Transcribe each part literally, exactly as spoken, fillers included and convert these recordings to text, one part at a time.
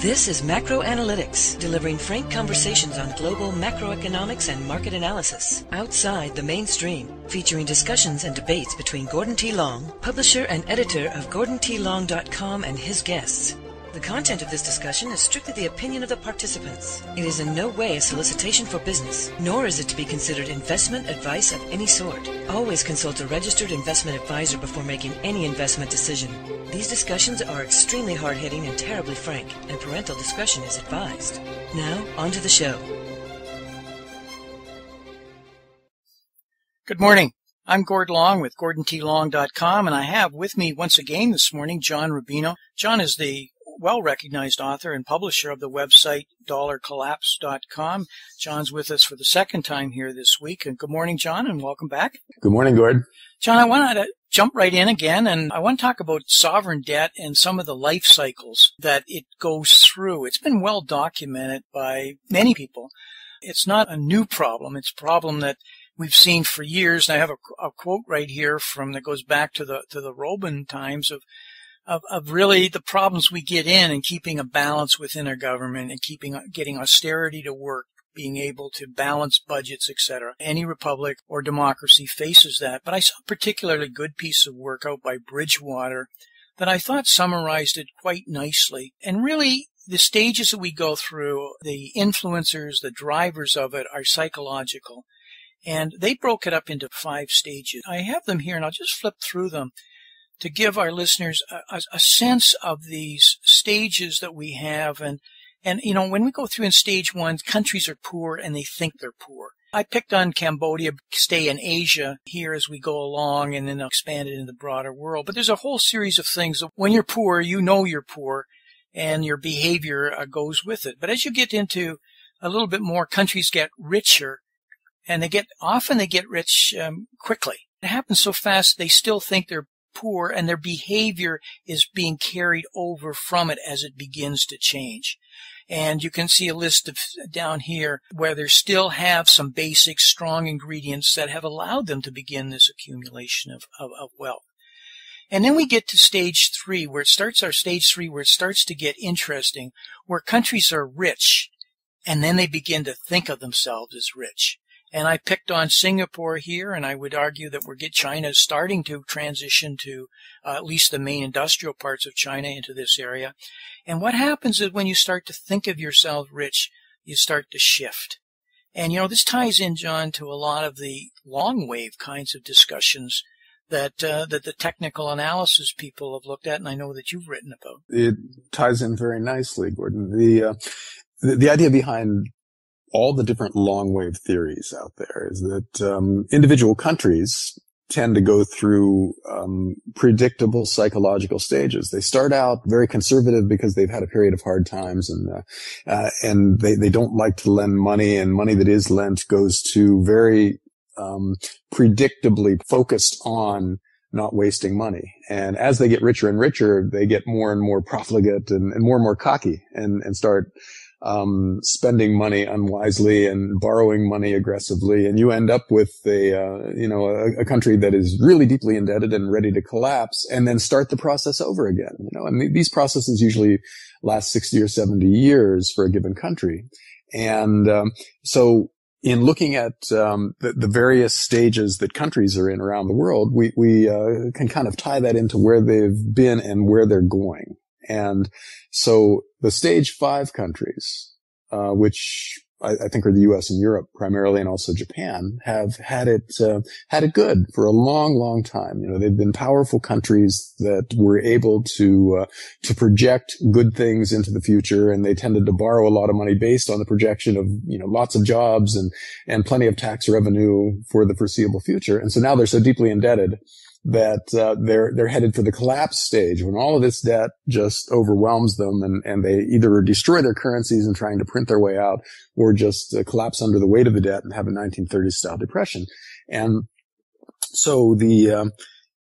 This is Macro Analytics, delivering frank conversations on global macroeconomics and market analysis, outside the mainstream, featuring discussions and debates between Gordon T. Long, publisher and editor of Gordon T Long dot com, and his guests. The content of this discussion is strictly the opinion of the participants. It is in no way a solicitation for business, nor is it to be considered investment advice of any sort. Always consult a registered investment advisor before making any investment decision. These discussions are extremely hard-hitting and terribly frank, and parental discretion is advised. Now, on to the show. Good morning. I'm Gord Long with Gordon T Long dot com, and I have with me once again this morning John Rubino. John is the well-recognized author and publisher of the website dollar collapse dot com. John's with us for the second time here this week. And good morning, John, and welcome back. Good morning, Gord. John, I wanted to jump right in again, and I want to talk about sovereign debt and some of the life cycles that it goes through. It's been well documented by many people. It's not a new problem. It's a problem that we've seen for years. And I have a, a quote right here from that goes back to the to the Robin times of Of, of really the problems we get in and keeping a balance within our government and keeping getting austerity to work, being able to balance budgets, et cetera. Any republic or democracy faces that. But I saw a particularly good piece of work out by Bridgewater that I thought summarized it quite nicely. And really, the stages that we go through, the influencers, the drivers of it are psychological. And they broke it up into five stages. I have them here, and I'll just flip through them to give our listeners a, a sense of these stages that we have. And, and, you know, when we go through in stage one, countries are poor and they think they're poor. I picked on Cambodia, stay in Asia here as we go along, and then expand it in the broader world. But there's a whole series of things that when you're poor, you know you're poor, and your behavior uh, goes with it. But as you get into a little bit more, countries get richer, and they get, often they get rich um, quickly. It happens so fast, they still think they're poor, and their behavior is being carried over from it as it begins to change. And you can see a list of down here where they still have some basic strong ingredients that have allowed them to begin this accumulation of, of, of wealth. And then we get to stage three, where it starts our stage three, where it starts to get interesting, where countries are rich, and then they begin to think of themselves as rich. And I picked on Singapore here, and I would argue that we're get China is starting to transition to uh, at least the main industrial parts of China into this area. And what happens is when you start to think of yourself rich, you start to shift. And, you know, this ties in, John, to a lot of the long wave kinds of discussions that uh, that the technical analysis people have looked at, and I know that you've written about. It ties in very nicely, Gordon. The uh, the, the idea behind all the different long wave theories out there is that um, individual countries tend to go through um, predictable psychological stages. They start out very conservative because they've had a period of hard times, and uh, uh, and they, they don't like to lend money, and money that is lent goes to very um, predictably focused on not wasting money. And as they get richer and richer, they get more and more profligate and, and more and more cocky, and, and start Um, spending money unwisely and borrowing money aggressively, and you end up with a, uh, you know, a, a country that is really deeply indebted and ready to collapse, and then start the process over again. You know, and these processes usually last sixty or seventy years for a given country. And um, so, in looking at um, the, the various stages that countries are in around the world, we we uh, can kind of tie that into where they've been and where they're going. And so the stage five countries, uh, which I, I think are the U S and Europe primarily, and also Japan, have had it, uh, had it good for a long, long time. You know, they've been powerful countries that were able to, uh, to project good things into the future, and they tended to borrow a lot of money based on the projection of, you know, lots of jobs and, and plenty of tax revenue for the foreseeable future. And so now they're so deeply indebted that uh, they're they're headed for the collapse stage, when all of this debt just overwhelms them, and and they either destroy their currencies in trying to print their way out, or just uh, collapse under the weight of the debt and have a nineteen thirties style depression. And so the um,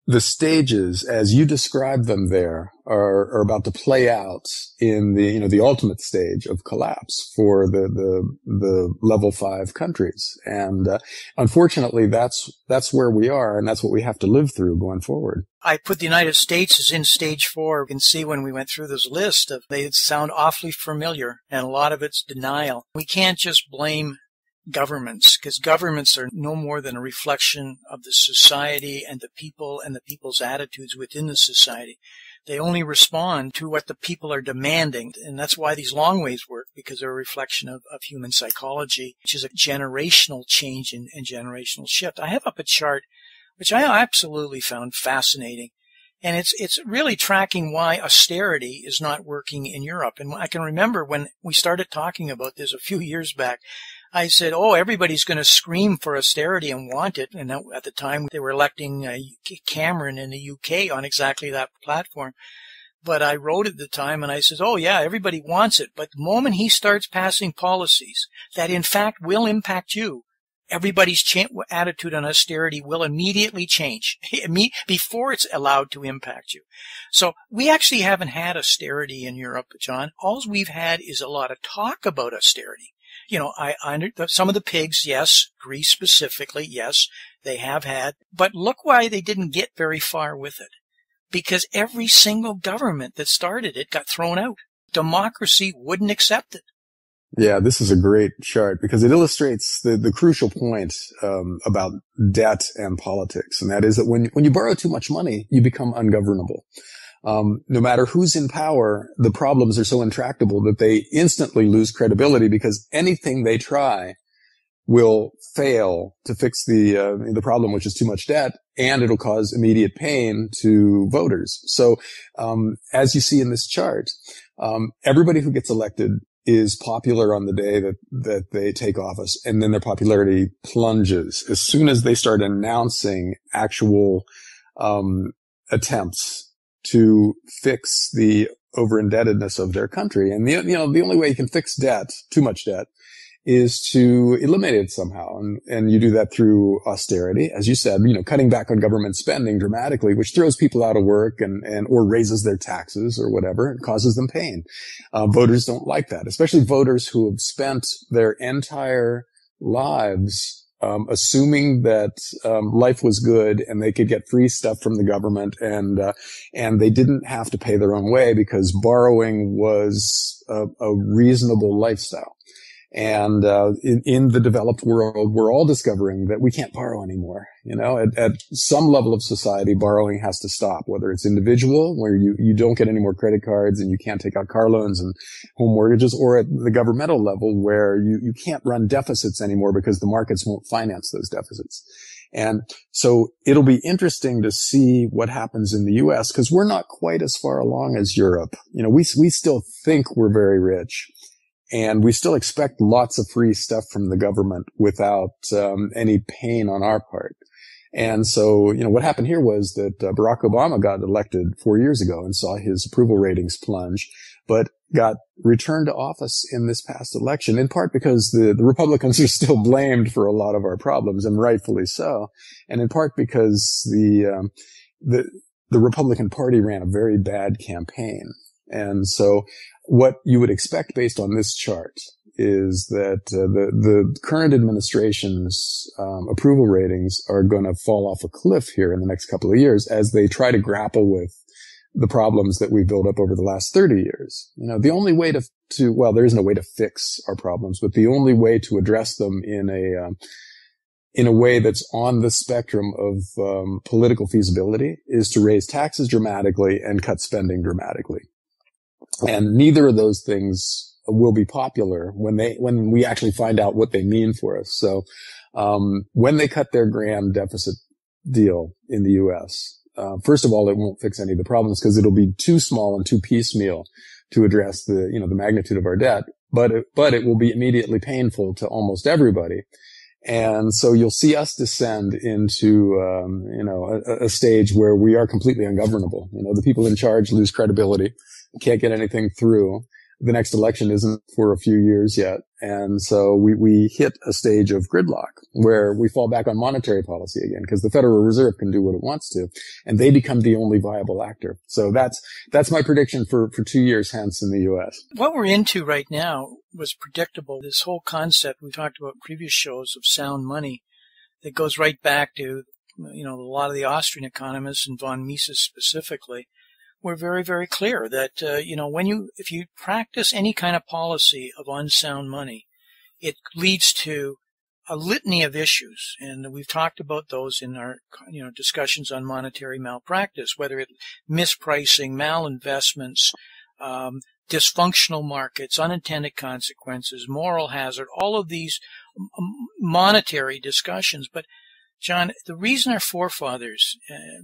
the stages, as you describe them there, are, are about to play out in the, you know, the ultimate stage of collapse for the, the, the level five countries. And, uh, unfortunately, that's, that's where we are, and that's what we have to live through going forward. I put the United States as in stage four. You can see when we went through this list of, they sound awfully familiar, and a lot of it's denial. We can't just blame governments, because governments are no more than a reflection of the society and the people and the people's attitudes within the society. They only respond to what the people are demanding, and that's why these long waves work, because they're a reflection of, of human psychology, which is a generational change and, and generational shift. I have up a chart which I absolutely found fascinating, and it's it's really tracking why austerity is not working in Europe. And I can remember when we started talking about this a few years back, I said, oh, everybody's going to scream for austerity and want it. And at the time, they were electing uh, Cameron in the U K on exactly that platform. But I wrote at the time, and I said, oh, yeah, everybody wants it. But the moment he starts passing policies that, in fact, will impact you, everybody's cha- attitude on austerity will immediately change before it's allowed to impact you. So we actually haven't had austerity in Europe, John. All we've had is a lot of talk about austerity. You know, I, I some of the pigs, yes, Greece specifically, yes, they have had. But look why they didn't get very far with it. Because every single government that started it got thrown out. Democracy wouldn't accept it. Yeah, this is a great chart because it illustrates the, the crucial point um, about debt and politics. And that is that when, when you borrow too much money, you become ungovernable. Um, no matter who's in power, the problems are so intractable that they instantly lose credibility because anything they try will fail to fix the uh, the problem, which is too much debt, and it'll cause immediate pain to voters. So, um, as you see in this chart, um, everybody who gets elected is popular on the day that that they take office, and then their popularity plunges as soon as they start announcing actual um, attempts to fix the over-indebtedness of their country. And the, you know, the only way you can fix debt, too much debt, is to eliminate it somehow. And, and you do that through austerity, as you said, you know, cutting back on government spending dramatically, which throws people out of work and, and, or raises their taxes or whatever and causes them pain. Uh, voters don't like that, especially voters who have spent their entire lives Um, assuming that um, life was good and they could get free stuff from the government, and uh, and they didn't have to pay their own way because borrowing was a, a reasonable lifestyle. And uh, in, in the developed world, we're all discovering that we can't borrow anymore. You know, at, at some level of society, borrowing has to stop, whether it's individual, where you, you don't get any more credit cards and you can't take out car loans and home mortgages, or at the governmental level where you, you can't run deficits anymore because the markets won't finance those deficits. And so it'll be interesting to see what happens in the U S because we're not quite as far along as Europe. You know, we, we still think we're very rich. And we still expect lots of free stuff from the government without um, any pain on our part. And so, you know, what happened here was that uh, Barack Obama got elected four years ago and saw his approval ratings plunge, but got returned to office in this past election, in part because the, the Republicans are still blamed for a lot of our problems, and rightfully so, and in part because the um, the the Republican Party ran a very bad campaign. And so what you would expect based on this chart is that uh, the, the current administration's um, approval ratings are going to fall off a cliff here in the next couple of years as they try to grapple with the problems that we built up over the last thirty years. You know, the only way to, to well, there isn't a way to fix our problems, but the only way to address them in a um, in a way that's on the spectrum of um, political feasibility is to raise taxes dramatically and cut spending dramatically. And neither of those things will be popular when they, when we actually find out what they mean for us. So, um, when they cut their grand deficit deal in the U S, uh, first of all, it won't fix any of the problems because it'll be too small and too piecemeal to address the, you know, the magnitude of our debt. But it, but it will be immediately painful to almost everybody. And so you'll see us descend into, um, you know, a, a stage where we are completely ungovernable. You know, the people in charge lose credibility, can't get anything through. the next election isn't for a few years yet. And so we, we hit a stage of gridlock where we fall back on monetary policy again, because the Federal Reserve can do what it wants to, and they become the only viable actor. So that's, that's my prediction for, for two years hence in the U S. What we're into right now was predictable. This whole concept we talked about in previous shows of sound money that goes right back to, you know, a lot of the Austrian economists and von Mises specifically were very, very clear that, uh, you know, when you, if you practice any kind of policy of unsound money, it leads to a litany of issues. And we've talked about those in our, you know, discussions on monetary malpractice, whether it mispricing, malinvestments, um, dysfunctional markets, unintended consequences, moral hazard, all of these monetary discussions. But John, the reason our forefathers,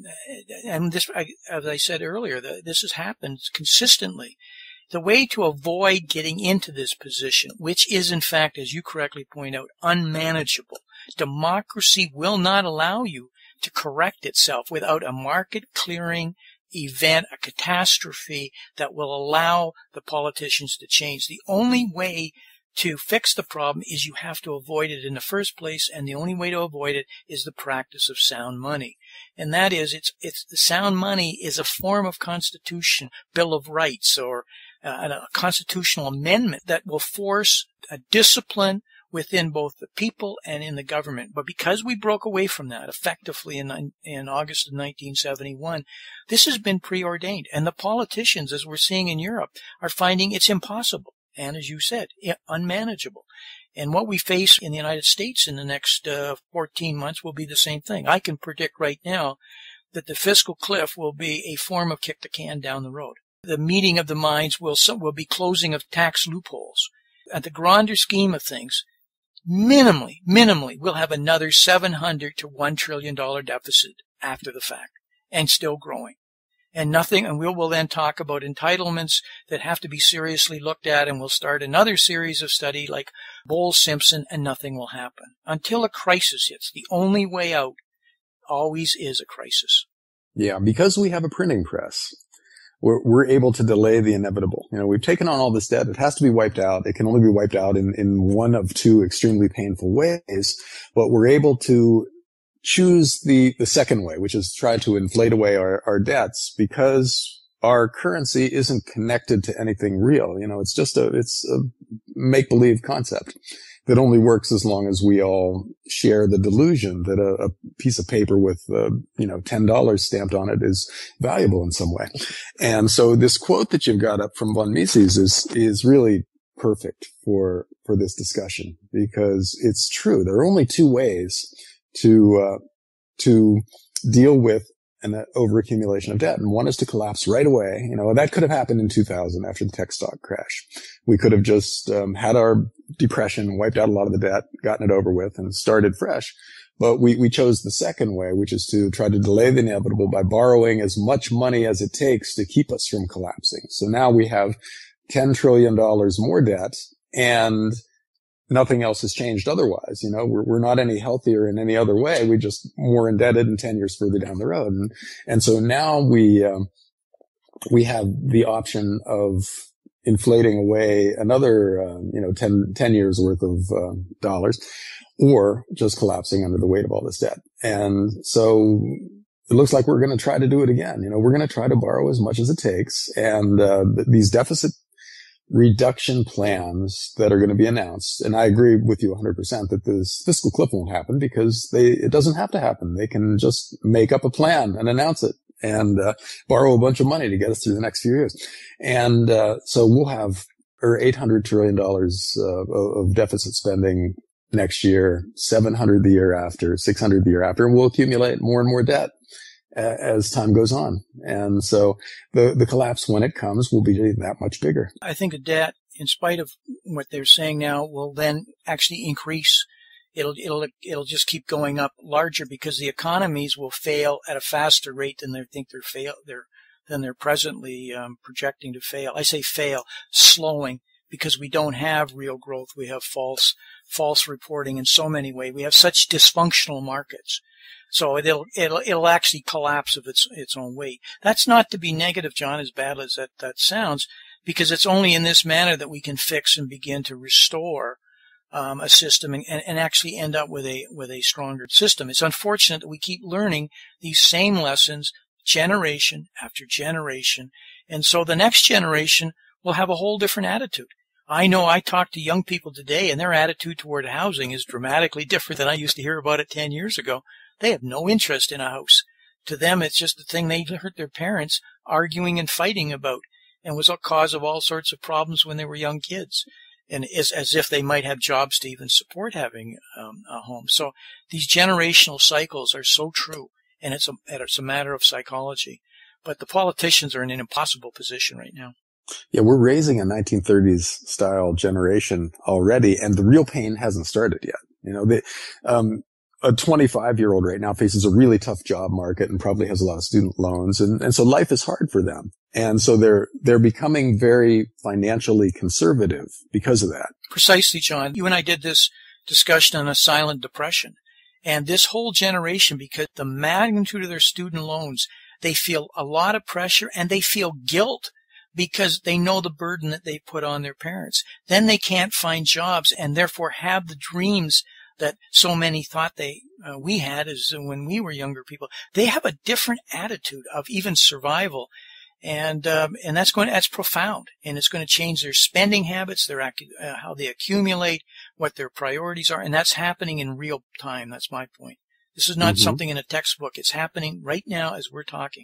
and this, as I said earlier, this has happened consistently. The way to avoid getting into this position, which is in fact, as you correctly point out, unmanageable. Democracy will not allow you to correct itself without a market clearing event, a catastrophe that will allow the politicians to change. The only way to fix the problem is you have to avoid it in the first place, and the only way to avoid it is the practice of sound money. And that is, it's, it's, the sound money is a form of constitution, Bill of Rights, or uh, a constitutional amendment that will force a discipline within both the people and in the government. But because we broke away from that effectively in, in August of nineteen seventy-one, this has been preordained. And the politicians, as we're seeing in Europe, are finding it's impossible. And as you said, unmanageable. And what we face in the United States in the next uh, fourteen months will be the same thing. I can predict right now that the fiscal cliff will be a form of kick the can down the road. The meeting of the minds will, will be closing of tax loopholes. At the grander scheme of things, minimally, minimally, we'll have another seven hundred to one trillion dollars deficit after the fact, and still growing. And nothing, and we will then talk about entitlements that have to be seriously looked at, and we'll start another series of study like Bowles-Simpson, and nothing will happen. Until a crisis hits, the only way out always is a crisis. Yeah, because we have a printing press, we're, we're able to delay the inevitable. You know, we've taken on all this debt. It has to be wiped out. It can only be wiped out in, in one of two extremely painful ways, but we're able to choose the, the second way, which is try to inflate away our, our debts, because our currency isn't connected to anything real. You know, it's just a, it's a make-believe concept that only works as long as we all share the delusion that a, a piece of paper with, uh, you know, ten dollars stamped on it is valuable in some way. And so this quote that you've got up from von Mises is, is really perfect for, for this discussion, because it's true. There are only two ways to, uh, to deal with an uh, overaccumulation of debt. And one is to collapse right away. You know, that could have happened in two thousand after the tech stock crash. We could have just, um, had our depression, wiped out a lot of the debt, gotten it over with, and started fresh. But we, we chose the second way, which is to try to delay the inevitable by borrowing as much money as it takes to keep us from collapsing. So now we have ten trillion dollars more debt, and nothing else has changed otherwise. You know, we're, we're not any healthier in any other way. We just more indebted and ten years further down the road. And, and so now we, um, we have the option of inflating away another, uh, you know, ten, ten years worth of, uh, dollars, or just collapsing under the weight of all this debt. And so it looks like we're going to try to do it again. You know, we're going to try to borrow as much as it takes. And, uh, these deficit reduction plans that are going to be announced. And I agree with you one hundred percent that this fiscal cliff won't happen, because they, it doesn't have to happen. They can just make up a plan and announce it and uh, borrow a bunch of money to get us through the next few years. And uh, so we'll have or eight hundred trillion dollars uh, of deficit spending next year, seven hundred the year after, six hundred the year after, and we'll accumulate more and more debt as time goes on. And so the, the collapse, when it comes, will be that much bigger. I think the debt, in spite of what they're saying now, will then actually increase. It'll, it'll, it'll just keep going up larger, because the economies will fail at a faster rate than they think they're fail, they're, than they're presently um, projecting to fail. I say fail, slowing, because we don't have real growth. We have false, false reporting in so many ways. We have such dysfunctional markets. So it'll, it'll, it'll actually collapse of its, its own weight. That's not to be negative, John, as bad as that, that sounds. because it's only in this manner that we can fix and begin to restore um, a system and, and actually end up with a with a stronger system. It's unfortunate that we keep learning these same lessons generation after generation, and so the next generation will have a whole different attitude. I know I talk to young people today, and their attitude toward housing is dramatically different than I used to hear about it ten years ago. They have no interest in a house. To them, it's just the thing they heard their parents arguing and fighting about, and was a cause of all sorts of problems when they were young kids, and is as if they might have jobs to even support having um, a home. So these generational cycles are so true, and it's a, it's a matter of psychology. But the politicians are in an impossible position right now. Yeah, we're raising a nineteen thirties style generation already, and the real pain hasn't started yet. You know, the, um, a twenty-five year old right now faces a really tough job market and probably has a lot of student loans. And, and so life is hard for them. And so they're, they're becoming very financially conservative because of that. Precisely, John. You and I did this discussion on a silent depression, and this whole generation, because the magnitude of their student loans, they feel a lot of pressure and they feel guilt because they know the burden that they put on their parents. Then they can't find jobs and therefore have the dreams that so many thought they uh, we had as when we were younger people. They have a different attitude of even survival, and um, and that's going to, that's profound, and it's going to change their spending habits, their uh, how they accumulate, what their priorities are, and that's happening in real time. That's my point. This is not mm-hmm. something in a textbook. It's happening right now as we're talking.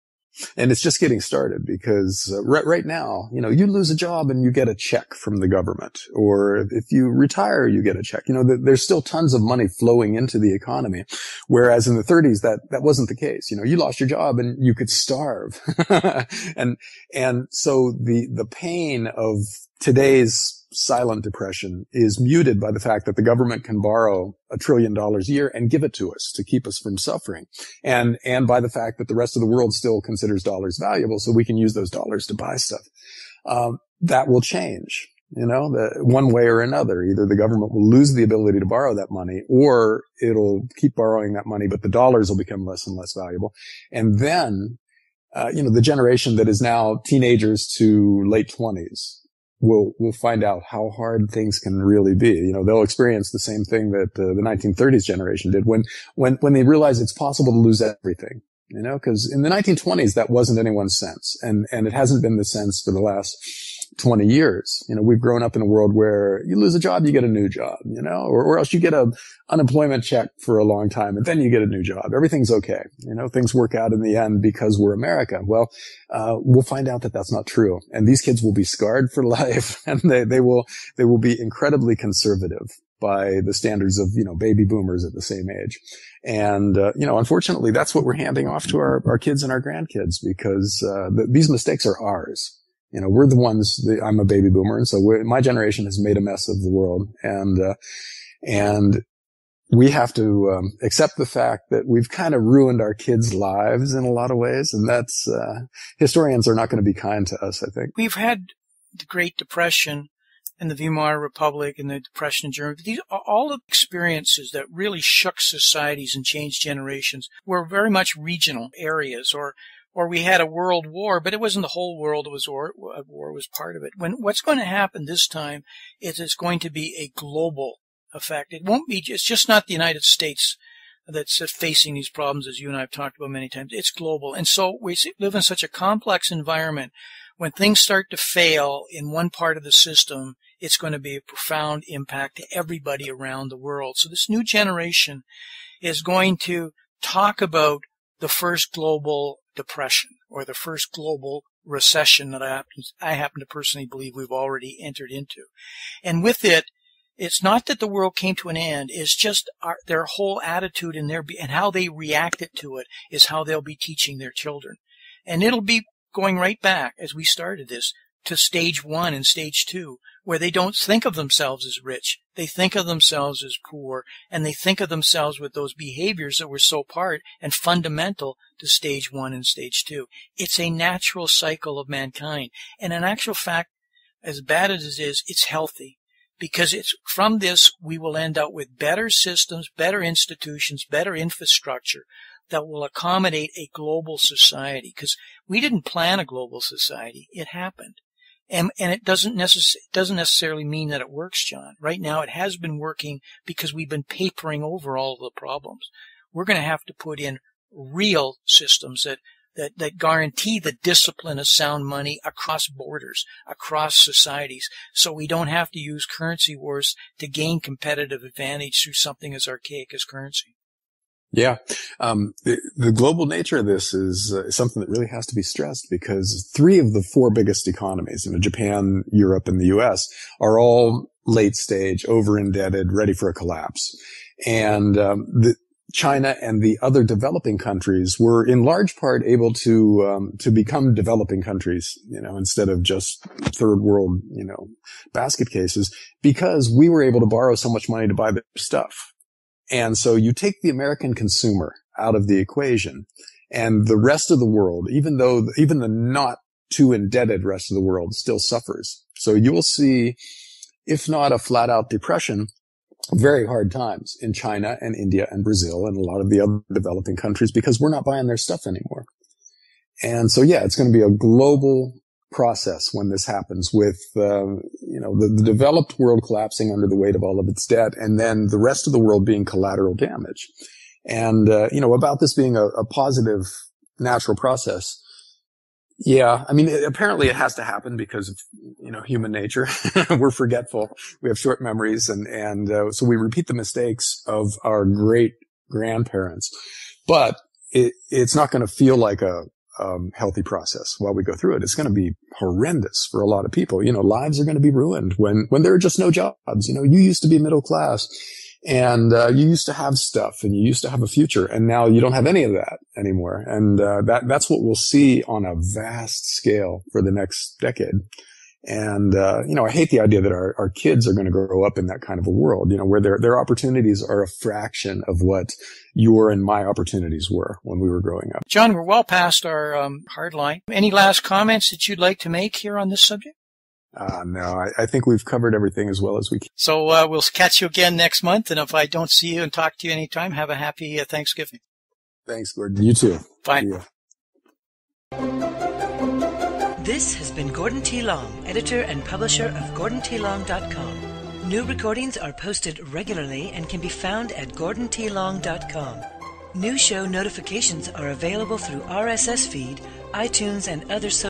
And it's just getting started because uh, right, right now, you know, you lose a job and you get a check from the government, or if you retire, you get a check. You know, th- there's still tons of money flowing into the economy. Whereas in the thirties, that, that wasn't the case. You know, you lost your job and you could starve. and, and so the, the pain of today's silent depression is muted by the fact that the government can borrow a trillion dollars a year and give it to us to keep us from suffering. And, and by the fact that the rest of the world still considers dollars valuable, so we can use those dollars to buy stuff. Um, that will change, you know, the, one way or another. Either the government will lose the ability to borrow that money, or it'll keep borrowing that money, but the dollars will become less and less valuable. And then, uh, you know, the generation that is now teenagers to late twenties, We'll, we'll find out how hard things can really be. You know, they'll experience the same thing that uh, the nineteen thirties generation did when, when, when they realize it's possible to lose everything. You know, because in the nineteen twenties, that wasn't anyone's sense. And, and it hasn't been the sense for the last twenty years. You know, we've grown up in a world where you lose a job, you get a new job, you know, or, or else you get a unemployment check for a long time and then you get a new job. Everything's okay. You know, things work out in the end because we're America. Well, uh, we'll find out that that's not true. And these kids will be scarred for life, and they, they will, they will be incredibly conservative by the standards of, you know, baby boomers at the same age. And, uh, you know, unfortunately, that's what we're handing off to our, our kids and our grandkids, because, uh, the, these mistakes are ours. You know, we're the ones, the, I'm a baby boomer, and so we're, my generation has made a mess of the world. And, uh, and we have to, um, accept the fact that we've kind of ruined our kids' lives in a lot of ways. And that's, uh, historians are not going to be kind to us, I think. We've had the Great Depression and the Weimar Republic and the Depression in Germany. These are all the experiences that really shook societies and changed generations were very much regional areas, or or we had a world war, but it wasn't the whole world. It was war, war was part of it. When what's going to happen this time is it's going to be a global effect. It won't be, it's just not the United States that's facing these problems, as you and I have talked about many times. It's global. And so we live in such a complex environment. When things start to fail in one part of the system, it's going to be a profound impact to everybody around the world. So this new generation is going to talk about the first global depression, or the first global recession that I happen, I happen to personally believe we've already entered into. And with it, it's not that the world came to an end. It's just our, their whole attitude and their and how they reacted to it is how they'll be teaching their children. And it'll be going right back, as we started this, to stage one and stage two, where they don't think of themselves as rich. They think of themselves as poor, and they think of themselves with those behaviors that were so part and fundamental to stage one and stage two. It's a natural cycle of mankind. And in actual fact, as bad as it is, it's healthy, because it's from this we will end up with better systems, better institutions, better infrastructure that will accommodate a global society, because we didn't plan a global society. It happened. And, and it doesn't necess- doesn't necessarily mean that it works, John. Right now it has been working because we've been papering over all of the problems. We're going to have to put in real systems that, that, that guarantee the discipline of sound money across borders, across societies, so we don't have to use currency wars to gain competitive advantage through something as archaic as currency. Yeah. Um, the, the global nature of this is uh, something that really has to be stressed, because three of the four biggest economies, you know, Japan, Europe, and the U S, are all late stage, over indebted, ready for a collapse. And um, the China and the other developing countries were in large part able to um, to become developing countries, you know, instead of just third world, you know, basket cases, because we were able to borrow so much money to buy their stuff. And so you take the American consumer out of the equation, and the rest of the world, even though even the not too indebted rest of the world, still suffers. So you will see, if not a flat out depression, very hard times in China and India and Brazil and a lot of the other developing countries, because we're not buying their stuff anymore. And so, yeah, it's going to be a global process when this happens, with, uh, you know, the, the developed world collapsing under the weight of all of its debt, and then the rest of the world being collateral damage. And, uh, you know, about this being a, a positive natural process. Yeah. I mean, it, apparently it has to happen because of, you know, human nature. We're forgetful. We have short memories. And, and, uh, so we repeat the mistakes of our great grandparents, but it, it's not going to feel like a, um, healthy process while we go through it. It's going to be horrendous for a lot of people. You know, lives are going to be ruined when, when there are just no jobs. You know, you used to be middle class, and uh, you used to have stuff, and you used to have a future, and now you don't have any of that anymore. And uh, that that's what we'll see on a vast scale for the next decade. And uh, you know, I hate the idea that our, our kids are going to grow up in that kind of a world, you know, where their their opportunities are a fraction of what your and my opportunities were when we were growing up. John, we're well past our um, hard line. Any last comments that you'd like to make here on this subject? Uh, no, I, I think we've covered everything as well as we can. So uh, we'll catch you again next month. And if I don't see you and talk to you anytime, have a happy uh, Thanksgiving. Thanks, Gordon. You too. Bye. This has been Gordon T. Long, editor and publisher of Gordon T Long dot com. New recordings are posted regularly and can be found at Gordon T Long dot com. New show notifications are available through R S S feed, iTunes, and other social